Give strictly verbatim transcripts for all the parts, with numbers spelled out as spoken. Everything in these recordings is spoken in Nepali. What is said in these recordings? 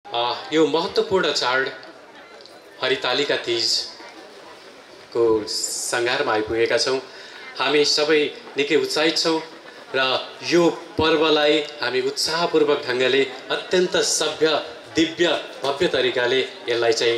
यो महत्त्वपूर्ण चाड हरितालिका तीजको सङ्घारमा आइपुगेका छौँ। हामी सबै निकै उत्साहित छौँ र यो पर्वलाई हामी उत्साहपूर्वक ढङ्गले अत्यन्त सभ्य दिव्य भव्य तरिकाले यसलाई चाहिँ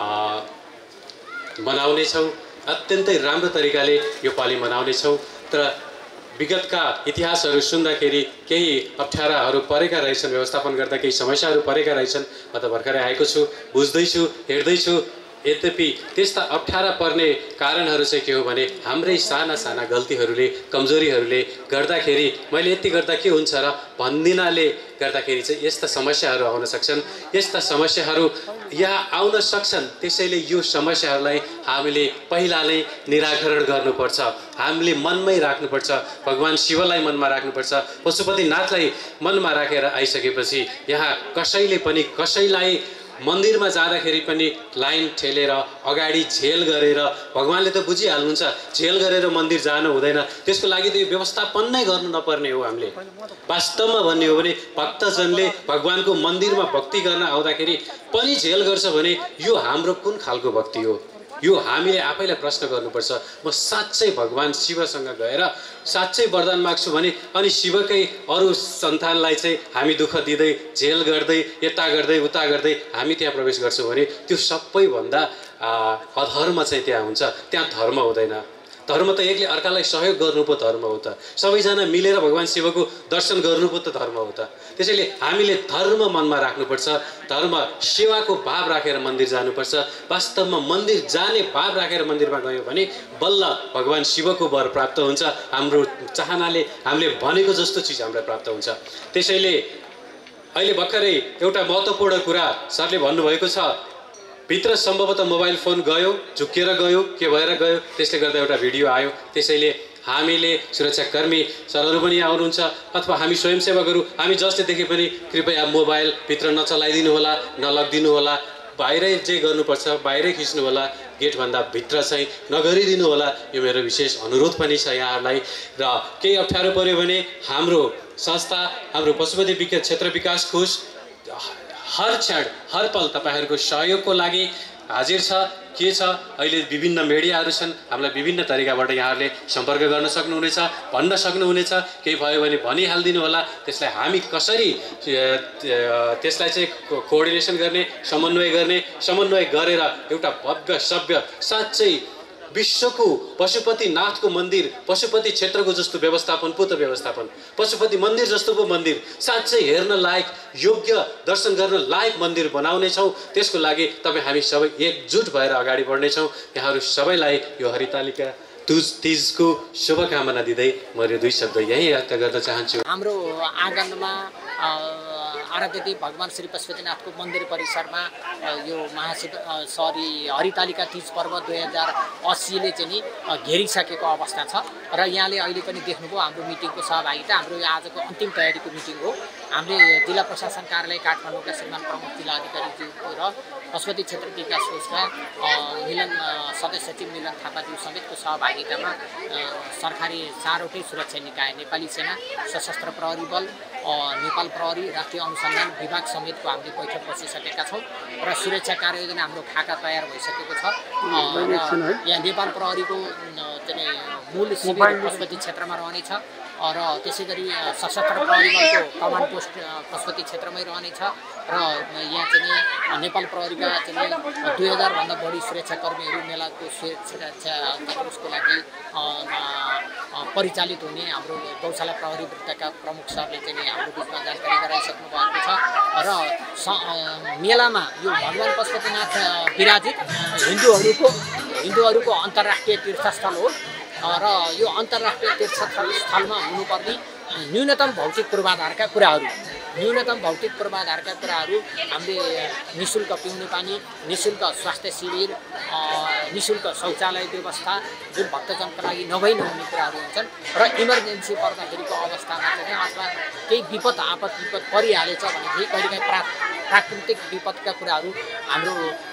मनाउनेछौँ। अत्यन्तै राम्रो तरिकाले यो पालि मनाउनेछौँ। तर विगतका इतिहासहरू सुन्दाखेरि केही अप्ठ्याराहरू परेका रहेछन्, व्यवस्थापन गर्दा केही समस्याहरू परेका रहेछन्। म त भर्खरै आएको छु, बुझ्दैछु, हेर्दैछु। यद्यपि त्यस्ता अप्ठ्यारा पर्ने कारणहरू चाहिँ के हो भने हाम्रै साना साना गल्तीहरूले, कमजोरीहरूले गर्दाखेरि मैले यति गर्दा के हुन्छ र भन्दिनाले गर्दाखेरि चाहिँ यस्ता समस्याहरू आउन सक्छन्। यस्ता समस्याहरू यहाँ आउन सक्छन्। त्यसैले यो समस्याहरूलाई हामीले पहिला नै निराकरण गर्नुपर्छ। हामीले मनमै राख्नुपर्छ, भगवान शिवलाई मनमा राख्नुपर्छ, पशुपतिनाथलाई मनमा राखेर आइसकेपछि यहाँ कसैले पनि कसैलाई मन्दिरमा जाँदाखेरि पनि लाइन ठेलेर अगाडि झेल गरेर, भगवानले त बुझिहाल्नुहुन्छ, झेल गरेर मन्दिर जानु हुँदैन। त्यसको लागि त यो व्यवस्थापन नै गर्नु नपर्ने हो। हामीले वास्तवमा भन्ने हो भने भक्तजनले भगवानको मन्दिरमा भक्ति गर्न आउँदाखेरि पनि झेल गर्छ भने यो हाम्रो कुन खालको भक्ति हो? यो हामीले आफैलाई प्रश्न गर्नुपर्छ। म साँच्चै भगवान शिवसँग गएर साँच्चै वरदान माग्छु भने अनि शिवकै अरू सन्तानलाई चाहिँ हामी दुःख दिँदै, झेल गर्दै, यता गर्दै उता गर्दै हामी त्यहाँ प्रवेश गर्छौँ भने त्यो सबैभन्दा अधर्म चाहिँ त्यहाँ हुन्छ। त्यहाँ धर्म हुँदैन। धर्म त एकले अर्कालाई सहयोग गर्नु पो धर्म हो त। सबैजना मिलेर भगवान शिवको दर्शन गर्नु पो त धर्म हो त। त्यसैले हामीले धर्म मनमा राख्नुपर्छ। धर्म सेवाको भाव राखेर मन्दिर जानुपर्छ। वास्तवमा मन्दिर जाने भाव राखेर मन्दिरमा गयो भने बल्ल भगवान शिवको वर प्राप्त हुन्छ। हाम्रो चाहनाले, हामीले भनेको जस्तो चिज हामीलाई प्राप्त हुन्छ। त्यसैले अहिले भर्खरै एउटा महत्त्वपूर्ण कुरा सरले भन्नुभएको छ, भित्र सम्भवतः मोबाइल फोन गयो, झुक्किएर गयो, के भएर गयो, त्यसले गर्दा एउटा भिडियो आयो। त्यसैले हामीले सुरक्षाकर्मी सरहरू पनि आउनुहुन्छ अथवा हामी स्वयंसेवकहरू, हामी जसले देखे पनि कृपया मोबाइल भित्र नचलाइदिनु होला, नलगिदिनु होला। बाहिरै जे गर्नुपर्छ बाहिरै खिच्नु होला, गेटभन्दा भित्र चाहिँ नगरिदिनु होला। यो मेरो विशेष अनुरोध पनि छ यहाँहरूलाई। र केही अप्ठ्यारो पऱ्यो भने हाम्रो संस्था, हाम्रो पशुपति विकास क्षेत्र विकास कोष हर क्षण हर पल तपाईँहरूको सहयोगको लागि हाजिर छ। के छ, अहिले विभिन्न मिडियाहरू छन्, हामीलाई विभिन्न तरिकाबाट यहाँहरूले सम्पर्क गर्न सक्नुहुनेछ, भन्न सक्नुहुनेछ। केही भयो भने भनिहालिदिनु होला। त्यसलाई हामी कसरी त्यसलाई चाहिँ कोअर्डिनेसन गर्ने, समन्वय गर्ने, समन्वय गरेर एउटा भव्य सभ्य साँच्चै विश्वको पशुपतिनाथको मन्दिर, पशुपति क्षेत्रको जस्तो व्यवस्थापन पो त व्यवस्थापन, पशुपति मन्दिर जस्तो पो मन्दिर, साँच्चै हेर्न लायक, योग्य दर्शन गर्न लायक मन्दिर बनाउनेछौँ। त्यसको लागि तपाईँ हामी सबै एकजुट भएर अगाडि बढ्नेछौँ। यहाँहरू सबैलाई यो हरितालिका तीज तीजको शुभकामना दिँदै म यो दुई शब्द यही व्यक्त गर्न चाहन्छु। हाम्रो आँगनमा आराध्यदेव भगवान श्री पशुपतिनाथको मन्दिर परिसरमा यो महाशिव सरी हरितालिका तीज पर्व दुई हजार अस्सीले चाहिँ नि घेरिसकेको अवस्था छ। र यहाँले अहिले पनि देख्नुभयो हाम्रो मिटिङको सहभागिता। हाम्रो यो आजको अन्तिम तयारीको मिटिङ हो। हामीले जिल्ला प्रशासन कार्यालय काठमाडौँका श्रीमान प्रमुख जिल्ला अधिकारीज्यूको र पशुपति क्षेत्र विकास कोषका मिलन सदस्य सचिव मिलन थापाज्यू समेतको सहभागितामा सरकारी चारवटै सुरक्षा निकाय, नेपाली सेना, सशस्त्र प्रहरी बल, नेपाल प्रहरी, राष्ट्रिय अनुसन्धान विभाग समेतको हामीले बैठक बसिसकेका छौँ र सुरक्षा कार्ययोजना हाम्रो खाका तयार भइसकेको छ। र यहाँ नेपाल प्रहरीको चाहिँ मूल शिविर पशुपति क्षेत्रमा रहनेछ र त्यसै गरी सशस्त्र प्रहरी बलको कमान्ड पोस्ट पशुपति क्षेत्रमै रहनेछ र यहाँ चाहिँ नेपाल प्रहरीका चाहिँ दुई हजारभन्दा बढी सुरक्षाकर्मीहरू मेलाको सुरक्षा उसको लागि परिचालित हुने हाम्रो गौशाला प्रहरी वृत्तका प्रमुख सरले चाहिँ हाम्रो बिचमा जानकारी गराइसक्नु भएको छ। र मेलामा यो भगवान पशुपतिनाथ विराजित हिन्दूहरूको हिन्दूहरूको अन्तर्राष्ट्रिय तीर्थस्थल हो र यो अन्तर्राष्ट्रिय तीर्थस्थलमा हुनुपर्ने न्यूनतम भौतिक पूर्वाधारका कुराहरू न्यूनतम भौतिक पूर्वाधारका कुराहरू हामीले निःशुल्क पिउने पानी, निःशुल्क स्वास्थ्य शिविर, निःशुल्क शौचालय व्यवस्था जुन भक्तजनका लागि नभई नहुने कुराहरू हुन्छन् र इमर्जेन्सी पर्दाखेरिको अवस्थामा चाहिँ अथवा केही विपद आपद विपद परिहालेछ भनेदेखि कहिलेकाहीँ प्रा प्राकृतिक विपदका कुराहरू हाम्रो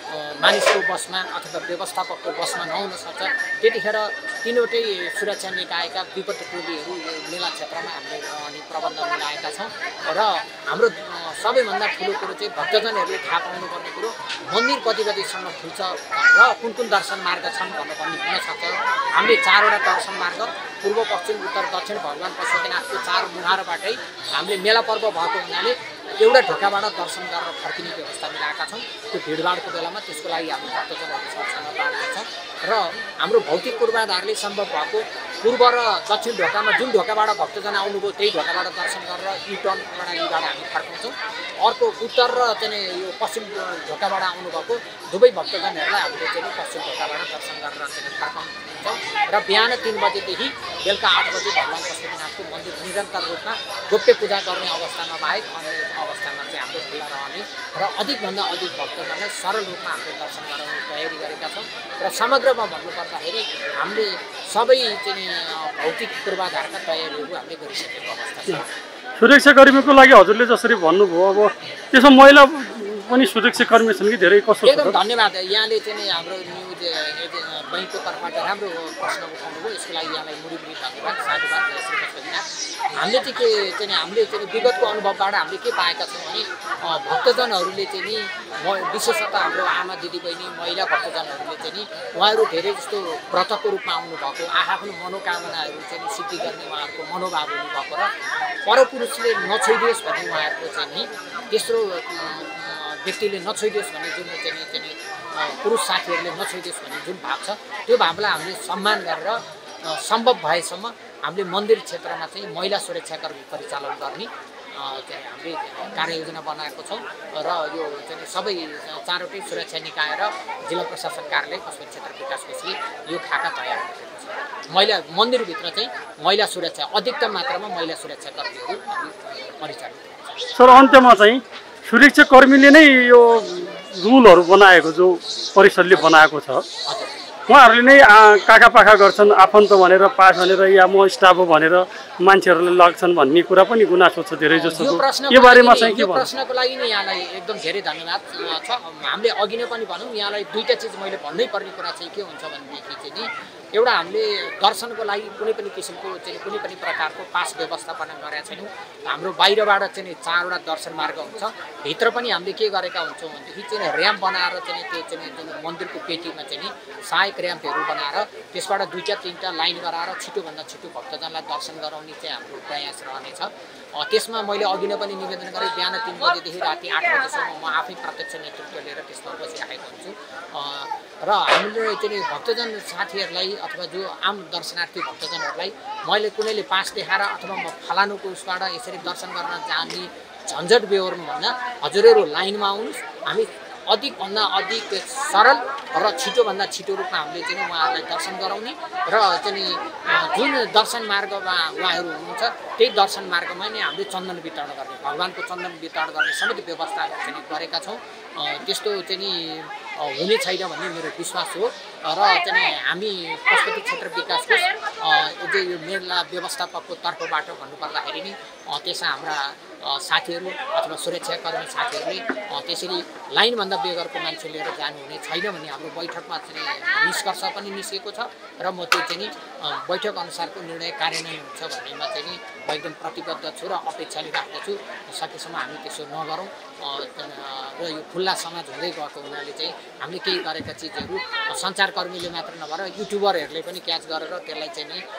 मानिसको बसमा अथवा व्यवस्थापकको बसमा नहुन सक्छ त्यतिखेर तिनवटै सुरक्षा निकायका विपत्ति टोलीहरू यो मेला क्षेत्रमा हामीले रहने प्रबन्ध मिलाएका छौँ र हाम्रो सबैभन्दा ठुलो कुरो चाहिँ भक्तजनहरूले थाहा पाउनुपर्ने कुरो मन्दिर कति बजीसम्म खुल्छ र कुन कुन दर्शन मार्ग छन् भन्ने पनि हुनसक्छ। हामीले चारवटा दर्शन मार्ग पूर्व पश्चिम उत्तर दक्षिण भगवान् पशुपतिनाथको चार मुहारबाटै हामीले मेला पर्व भएको हुनाले एउटा ढोकाबाट दर्शन गरेर फर्किने व्यवस्था मिलाएका छौँ। त्यो भिडभाडको बेलामा त्यसको लागि हामी भक्तजनहरूसँग पाएका छौँ र हाम्रो भौतिक पूर्वाधारले सम्भव भएको पूर्व र दक्षिण ढोकामा जुन ढोकाबाट भक्तजन आउनुभयो त्यही ढोकाबाट दर्शन गरेर युटर्न प्रणालीबाट हामी फर्काउँछौँ। अर्को उत्तर र चाहिँ यो पश्चिम ढोकाबाट आउनुभएको दुवै भक्तजनहरूलाई हामीले चाहिँ पश्चिम ढोकाबाट दर्शन गरेर चाहिँ फर्काउँछौँ र बिहान तिन बजेदेखि बेलुका आठ बजे भगवान् पशुपतिनाथको मन्दिर निरन्तर रूपमा गोप्य पूजा गर्ने अवस्थामा बाहेक अन्य अवस्थामा चाहिँ हाम्रो खुल्ला रहने र अधिकभन्दा अधिक भक्तजनलाई सरल रूपमा हामीले दर्शन गराउने तयारी गरेका छौँ र समग्रमा भन्नुपर्दाखेरि हामीले सबै चाहिँ भौतिक पूर्वाधारका तयारीहरू हामीले गरिसकेको अवस्था छ। सुरक्षाकर्मीको लागि हजुरले जसरी भन्नुभयो अब त्यसमा महिला पनि सुरक्षाकर्मी छन् कि धेरै कसो? एकदम धन्यवाद। यहाँले चाहिँ हाम्रो न्युज बैङ्कको तर्फबाट राम्रो प्रश्न उठाउनुभयो, यसको लागि यहाँलाई मुरीमुरी धन्यवाद साधुवाद। हामीले चाहिँ के चाहिँ हामीले चाहिँ विगतको अनुभवबाट हामीले के पाएका छौँ भने भक्तजनहरूले चाहिँ नि विशेषतः हाम्रो आमा दिदीबहिनी महिला भक्तजनहरूले चाहिँ नि उहाँहरू धेरै जस्तो व्रतको रूपमा आउनुभएको आफ्नो मनोकामनाहरू चाहिँ सिद्धि गर्ने उहाँहरूको मनोभाव हुनुभएको र परपुरुषले नछोइदियोस् भन्ने उहाँहरूको चाहिँ नि तेस्रो व्यक्तिले नछोइदियोस् भन्ने जुन चाहिँ चाहिँ पुरुष साथीहरूले नछोइदियोस् भन्ने जुन भाव छ त्यो भावलाई हामीले सम्मान गरेर सम्भव भएसम्म हामीले मन्दिर क्षेत्रमा चाहिँ महिला सुरक्षाकर्मी परिचालन गर्ने चाहिँ हामीले कार्ययोजना बनाएको छौँ र यो चाहिँ सबै चारवटै सुरक्षा निकाय र जिल्ला प्रशासन कार्यालय पशुपति क्षेत्र विकास कोषले यो खाका तयार गरेको छ। महिला मन्दिरभित्र चाहिँ महिला सुरक्षा अधिकतम मात्रामा महिला सुरक्षाकर्मीहरू परिचालित हुन्छ। सर अन्त्यमा चाहिँ सुरक्षाकर्मीले नै यो रुलहरू बनाएको जो परिषदले बनाएको छ उहाँहरूले नै काखा पाखा गर्छन् आफन्त भनेर पास भनेर या म स्टाफ हो भनेर मान्छेहरूले लाग्छन् भन्ने कुरा पनि गुनासो छ धेरै जस्तो। यो बारेमा चाहिँ के भन्नु? प्रश्नको लागि नि यहाँलाई एकदम धेरै धन्यवाद छ। हामीले अघि नै पनि भनौँ यहाँलाई दुईवटा चिज मैले भन्नै पर्ने कुरा चाहिँ के हुन्छ भनेदेखि चाहिँ नि एउटा हामीले दर्शनको लागि कुनै पनि किसिमको चाहिँ कुनै पनि प्रकारको पास व्यवस्थापन गरेका छैनौँ। हाम्रो बाहिरबाट चाहिँ चारवटा दर्शन मार्ग हुन्छ, भित्र पनि हामीले के गरेका हुन्छौँ भनेदेखि चाहिँ र्याम्प बनाएर चाहिँ त्यो चाहिँ जुन मन्दिरको पेटीमा चाहिँ नि सहायक र्याम्पहरू बनाएर त्यसबाट दुईवटा तिनवटा लाइन गराएर छिटोभन्दा छिटो भक्तजनलाई दर्शन गराउने चाहिँ हाम्रो प्रयास रहनेछ। त्यसमा मैले अघि नै पनि निवेदन गरेँ बिहान तिन बजेदेखि राति आठ बजेसम्म म आफै प्रत्यक्ष नेतृत्व लिएर त्यसमा बसिरहेको हुन्छु र हामीले चाहिँ भक्तजन साथीहरूलाई अथवा जो आम दर्शनार्थी भक्तजनहरूलाई मैले कुनैले पास देखाएर अथवा म फलानुको उसबाट यसरी दर्शन गर्न जाने झन्झट बेहोर्नुभन्दा हजुरहरू लाइनमा आउनुहोस्, हामी अधिकभन्दा अधिक सरल र छिटोभन्दा छिटो रूपमा हामीले चाहिँ उहाँहरूलाई दर्शन गराउने र चाहिँ जुन दर्शन मार्गमा उहाँहरू हुनुहुन्छ त्यही दर्शन मार्गमा नै हामीले चन्दन वितरण गर्ने भगवान्को चन्दन वितरण गर्ने समेत व्यवस्था चाहिँ गरेका छौँ। त्यस्तो चाहिँ नि हुने छैन भन्ने मेरो विश्वास हो र चाहिँ हामी पशुपति क्षेत्र विकास कोष जो यो मेला व्यवस्थापकको तर्फबाट भन्नुपर्दाखेरि नि त्यसमा हाम्रा साथीहरू अथवा सुरक्षाकर्मी साथीहरूले त्यसरी लाइनभन्दा बेगरको मान्छे लिएर जानुहुने छैन भन्ने हाम्रो बैठकमा चाहिँ निष्कर्ष पनि निस्केको छ र म त्यो चाहिँ नि बैठक अनुसारको निर्णय कार्यान्वयन हुन्छ भन्नेमा चाहिँ नि म एकदम प्रतिबद्ध छु र अपेक्षाले राख्दछु सकेसम्म हामी त्यसो नगरौँ र यो खुल्ला समाज हुँदै गएको हुनाले चाहिँ हामीले केही गरेका चिजहरू सञ्चारकर्मीले मात्र नभएर युट्युबरहरूले पनि क्याच गरेर त्यसलाई चाहिँ नि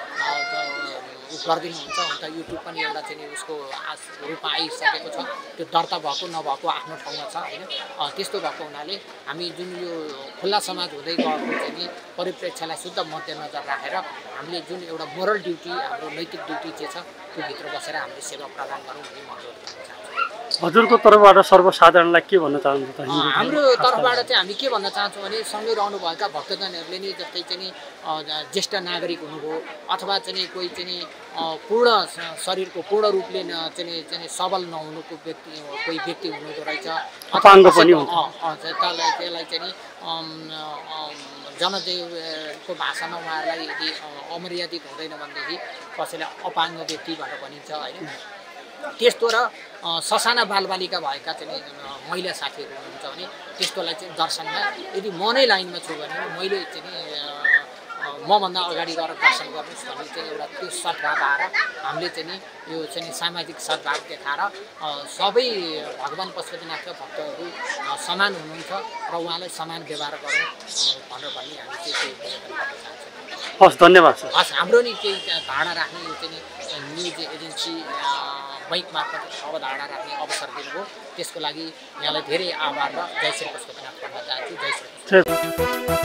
गरिदिनुहुन्छ। अन्त युट्युब पनि एउटा चाहिँ उसको रूपमा आइसकेको छ, त्यो दर्ता भएको नभएको आफ्नो ठाउँमा छ होइन। त्यस्तो भएको हुनाले हामी जुन यो खुल्ला समाज हुँदै गएको चाहिँ नि परिप्रेक्ष्यलाई शुद्ध मध्यनजर राखेर हामीले जुन एउटा मोरल ड्युटी हाम्रो नैतिक ड्युटी चाहिँ छ त्यो भित्र बसेर हामीले सेवा प्रदान गरौँ भन्ने म अनुरोध गर्न चाहन्छु। हजुरको तर्फबाट सर्वसाधारणलाई के भन्न चाहनुहुन्छ त? हाम्रो तर्फबाट चाहिँ हामी के भन्न चाहन्छौँ भने सँगै रहनुभएका भक्तजनहरूले नि जस्तै चाहिँ नि ज्येष्ठ नागरिक हुनुभयो अथवा चाहिँ कोही चाहिँ पूर्ण शरीरको पूर्ण रूपले चाहिँ चाहिँ सबल नहुनुको व्यक्ति कोही व्यक्ति हुनुहुँदो रहेछ अपाङ्ग पनि हुन्छ त्यसलाई त्यसलाई चाहिँ नि जनदेवको भाषामा उहाँहरूलाई यदि अमर्यादित हुँदैन भनेदेखि कसैलाई अपाङ्ग व्यक्ति भनेर भनिन्छ होइन। त्यस्तो र ससाना बालबालिका भएका चाहिँ महिला साथीहरू हुनुहुन्छ भने त्यस्तोलाई चाहिँ दर्शनमा यदि म नै लाइनमा छु भने मैले चाहिँ मभन्दा अगाडि गएर दर्शन गर्नुहोस् भन्ने चाहिँ एउटा त्यो सद्भाव आएर हामीले चाहिँ नि यो चाहिँ सामाजिक सद्भाव देखाएर सबै भगवान् पशुपतिनाथका भक्तहरू समान हुनुहुन्छ र उहाँलाई समान व्यवहार गरौँ भनेर भन्ने हामी चाहिँ त्यही निवेदन गर्न चाहन्छौँ। हस् धन्यवाद सर। हस् हाम्रो नि केही धारणा राख्ने यो चाहिँ नि न्युज एजेन्सी बैङ्क मार्फत अवधारणा राख्ने अवसर दिनुभयो त्यसको लागि यहाँलाई धेरै आभार र जय श्री पशुपतिनाथ भन्न चाहन्छु। जय श्री